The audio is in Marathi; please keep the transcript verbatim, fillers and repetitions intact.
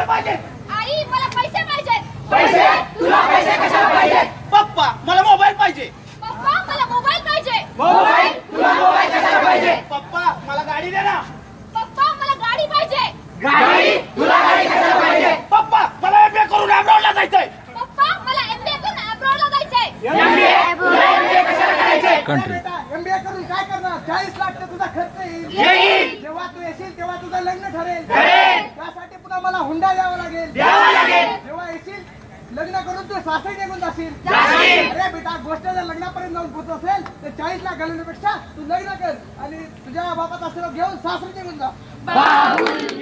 पैसे पाहिजे. आई मला पैसे पाहिजेत. पैसे? तुला पैसे कशाला पाहिजे? पप्पा मला मोबाईल पाहिजे. पप्पा मला मोबाईल पाहिजे. मोबाईल? तुला मोबाईल कशाला पाहिजे? पप्पा मला गाडी दे ना. पप्पा मला गाडी पाहिजे. गाडी? तुला गाडी कशाला पाहिजे? पप्पा मला एमबीए करून अब्रॉडला जायचंय. पप्पा मला एमबीए करून अब्रॉडला जायचंय. एमबीए? तुला एमबीए कशाला करायचंय? कंट्री एमबीए करून काय करणार? चाळीस लाख तर तुझा खर्च येईल. येईल. जेव्हा तू येशील तेव्हा तुझं लग्न ठरेल. ठरेल. त्यासाठी पुन्हा मला हुंडा द्यावा लागेल. द्यावा लागेल. जेव्हा येशील लग्न करून तू सासरी निघून जाशील. जाशील. अरे बेटा गोष्ट जर लग्नापर्यंत जाऊन पोहोच असेल तर चाळीस लाख घालवण्यापेक्षा तू लग्न कर आणि तुझ्या बापाचा आशीर्वाद घेऊन सासरी निघून जा. बाहुली.